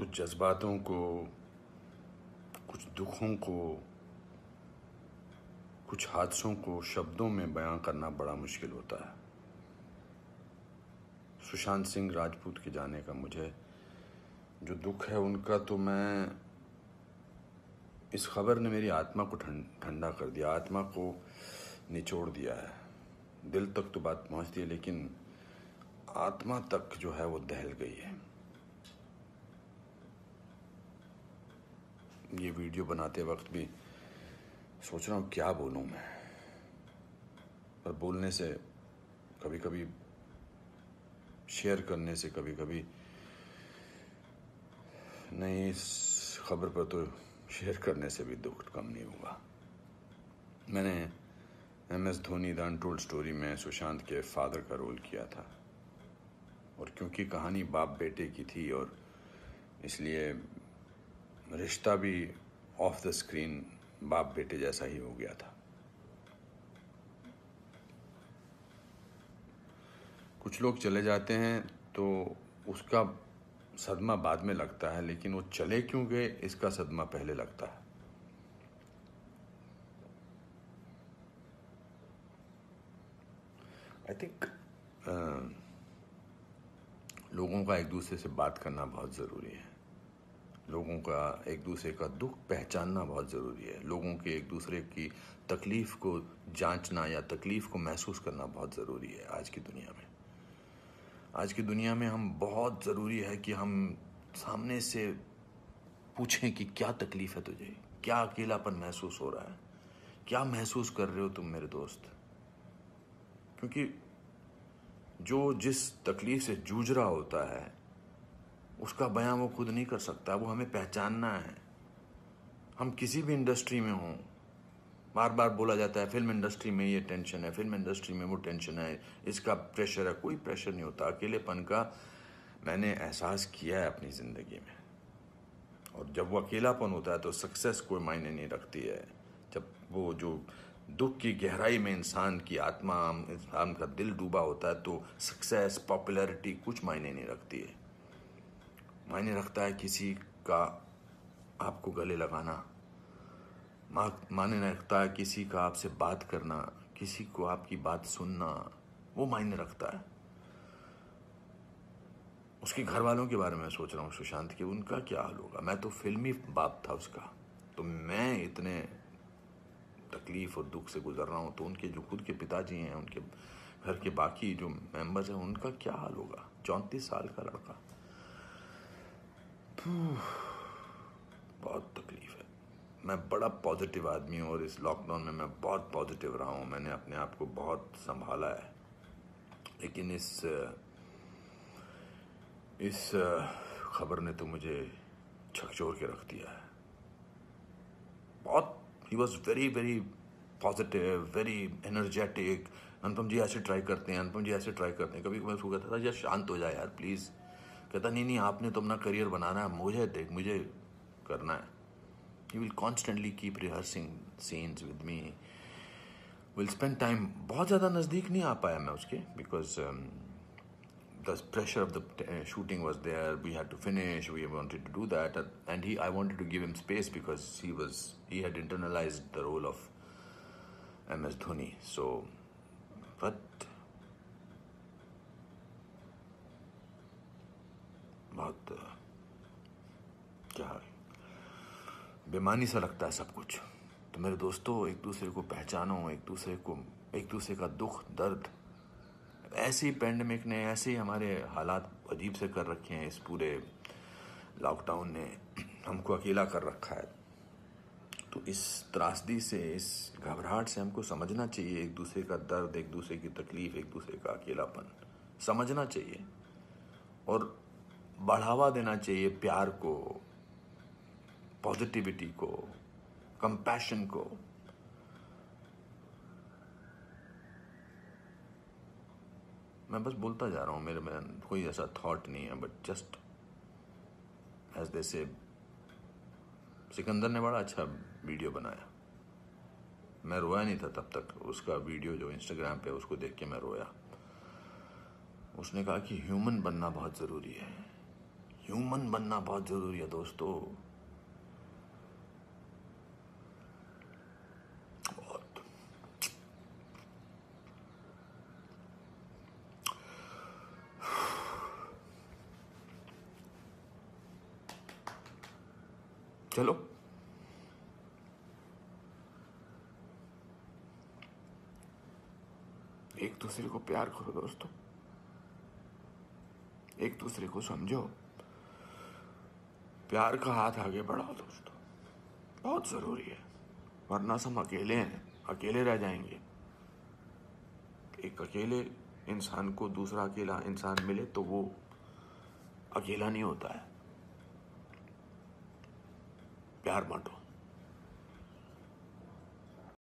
कुछ जज्बातों को, कुछ दुखों को, कुछ हादसों को शब्दों में बयां करना बड़ा मुश्किल होता है। सुशांत सिंह राजपूत के जाने का मुझे जो दुख है उनका, तो मैं इस खबर ने मेरी आत्मा को ठंडा कर दिया, आत्मा को निचोड़ दिया है। दिल तक तो बात पहुंचती है, लेकिन आत्मा तक जो है वो दहल गई है। ये वीडियो बनाते वक्त भी सोच रहा हूँ क्या बोलूँ मैं, पर बोलने से कभी कभी, शेयर करने से कभी कभी नहीं, इस खबर पर तो शेयर करने से भी दुख कम नहीं होगा। मैंने MS Dhoni the untold story में सुशांत के फादर का रोल किया था, और क्योंकि कहानी बाप बेटे की थी और इसलिए रिश्ता भी ऑफ द स्क्रीन बाप बेटे जैसा ही हो गया था। कुछ लोग चले जाते हैं तो उसका सदमा बाद में लगता है, लेकिन वो चले क्यों गए इसका सदमा पहले लगता है। आई थिंक लोगों का एक दूसरे से बात करना बहुत ज़रूरी है। लोगों का एक दूसरे का दुख पहचानना बहुत ज़रूरी है। लोगों के एक दूसरे की तकलीफ़ को जांचना या तकलीफ़ को महसूस करना बहुत ज़रूरी है आज की दुनिया में। आज की दुनिया में हम बहुत ज़रूरी है कि हम सामने से पूछें कि क्या तकलीफ़ है तुझे, क्या अकेलापन महसूस हो रहा है, क्या महसूस कर रहे हो तुम मेरे दोस्त। क्योंकि जो जिस तकलीफ़ से जूझ रहा होता है उसका बयां वो खुद नहीं कर सकता, वो हमें पहचानना है। हम किसी भी इंडस्ट्री में हों, बार बार बोला जाता है फिल्म इंडस्ट्री में ये टेंशन है, फिल्म इंडस्ट्री में वो टेंशन है, इसका प्रेशर है। कोई प्रेशर नहीं होता। अकेलेपन का मैंने एहसास किया है अपनी ज़िंदगी में, और जब वो अकेलापन होता है तो सक्सेस कोई मायने नहीं रखती है। जब वो जो दुख की गहराई में इंसान की आत्मा, इंसान का दिल डूबा होता है, तो सक्सेस, पॉपुलैरिटी कुछ मायने नहीं रखती है। मायने रखता है किसी का आपको गले लगाना, मायने रखता है किसी का आपसे बात करना, किसी को आपकी बात सुनना, वो मायने रखता है। उसके घर वालों के बारे में सोच रहा हूँ सुशांत के, उनका क्या हाल होगा। मैं तो फिल्मी बाप था उसका, तो मैं इतने तकलीफ और दुख से गुजर रहा हूँ, तो उनके जो खुद के पिताजी हैं, उनके घर के बाकी जो मेंबर्स हैं, उनका क्या हाल होगा। 34 साल का लड़का, बहुत तकलीफ है। मैं बड़ा पॉजिटिव आदमी हूँ, और इस लॉकडाउन में मैं बहुत पॉजिटिव रहा हूँ। मैंने अपने आप को बहुत संभाला है, लेकिन इस खबर ने तो मुझे झकझोर के रख दिया है। बहुत, ही was very very positive, very energetic. Anupam ji ऐसे ट्राई करते हैं, अनुपम जी ऐसे ट्राई करते हैं। कभी कभी मैं उसको कहता था यार शांत हो जाए यार प्लीज़। कहता नहीं, आपने तो अपना करियर बनाना है, मुझे करना है। He will constantly keep rehearsing scenes with me. We'll spend time. बहुत ज़्यादा नज़दीक नहीं आ पाया मैं उसके, because the pressure of the shooting was there. We had to finish. We wanted to do that, and I wanted to give him space because he had internalized the role of MS Dhoni. So, but बहुत क्या बेमानी सा लगता है सब कुछ। तो मेरे दोस्तों, एक दूसरे को पहचानो, एक दूसरे का दुख दर्द। ऐसे ही पैंडेमिक ने, ऐसे ही हमारे हालात अजीब से कर रखे हैं। इस पूरे लॉकडाउन ने हमको अकेला कर रखा है। तो इस त्रासदी से, इस घबराहट से हमको समझना चाहिए एक दूसरे का दर्द, एक दूसरे की तकलीफ, एक दूसरे का अकेलापन समझना चाहिए, और बढ़ावा देना चाहिए प्यार को, पॉजिटिविटी को, कंपैशन को। मैं बस बोलता जा रहा हूँ, मेरे में कोई ऐसा थॉट नहीं है, बट जस्ट एज दे से। सिकंदर ने बड़ा अच्छा वीडियो बनाया, मैं रोया नहीं था तब तक। उसका वीडियो जो इंस्टाग्राम पे, उसको देख के मैं रोया। उसने कहा कि ह्यूमन बनना बहुत ज़रूरी है। ह्यूमन बनना बहुत जरूरी है दोस्तों। बहुत। चलो एक दूसरे को प्यार करो दोस्तों, एक दूसरे को समझो, प्यार का हाथ आगे बढ़ाओ दोस्तों, बहुत जरूरी है। वरना हम अकेले हैं, अकेले रह जाएंगे। एक अकेले इंसान को दूसरा अकेला इंसान मिले तो वो अकेला नहीं होता है। प्यार बांटो।